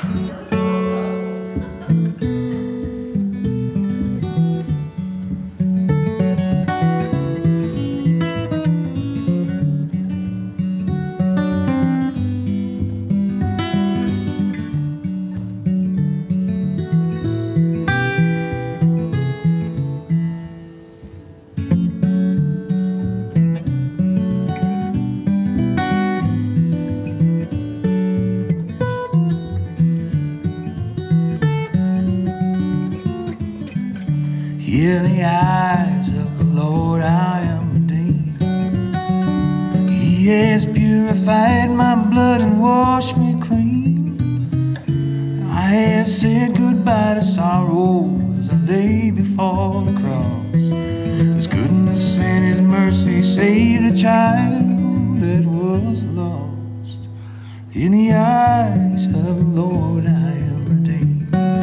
In the eyes of the Lord I am redeemed. He has purified my blood and washed me clean. I have said goodbye to sorrow as I lay before the cross. His goodness and His mercy saved a child that was lost. In the eyes of the Lord I am redeemed.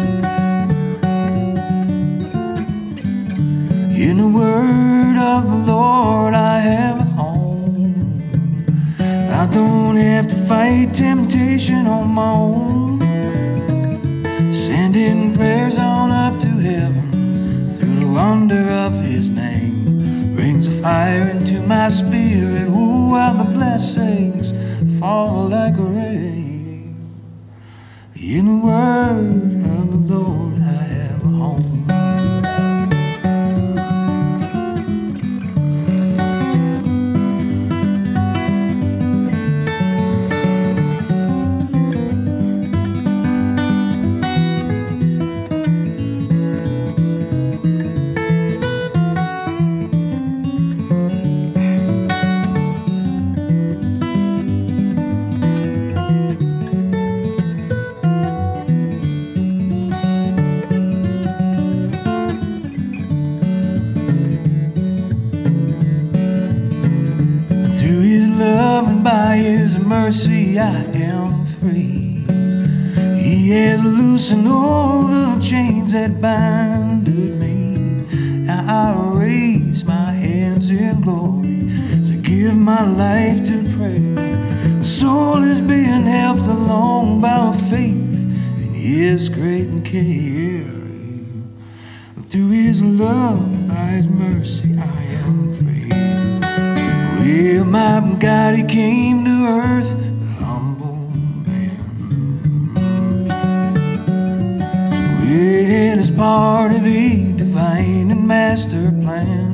In the word of the Lord I have a home. I don't have to fight temptation on my own. Sending prayers on up to heaven through the wonder of His name brings a fire into my spirit. Oh, how the blessings fall like rain. In the word of the Lord I have a home. By His mercy I am free. He has loosened all the chains that binded me. Now I raise my hands in glory to give my life to prayer. My soul is being helped along by faith in His great care. Through His love, by His mercy I am free. Well, my God, He came to earth, a humble man. Well, it's part of a divine and master plan.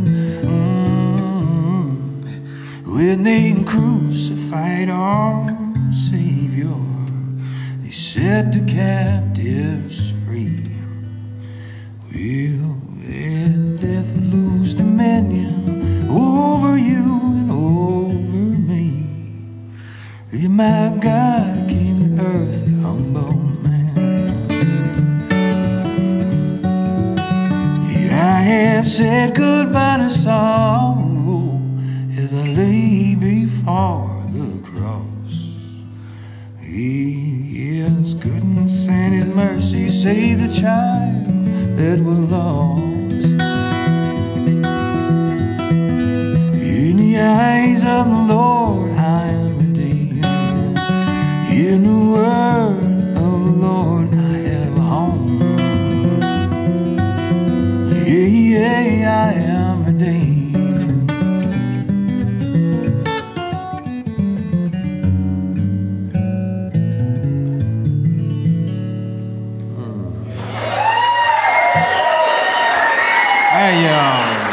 When they crucified our Savior, He set the captives free. Well, and death would lose dominion over you and over me. My God came to earth, a humble man. Yeah, I have said goodbye to sorrow as I lay before the cross. His goodness and His mercy saved a child that was lost. In the eyes of the Lord I am redeemed. In the word of the Lord I have a home. Yeah, I am redeemed. Hey, y'all.